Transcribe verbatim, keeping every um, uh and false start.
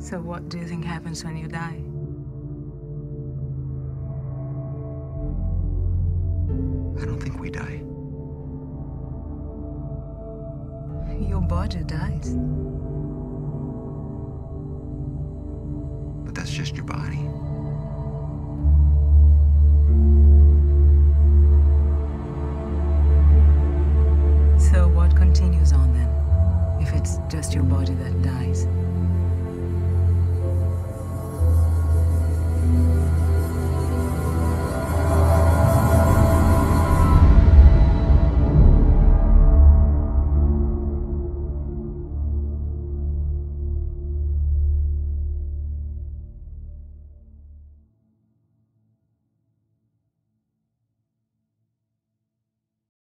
So what do you think happens when you die? I don't think we die. Your body dies. But that's just your body. So what continues on then, if it's just your body that dies?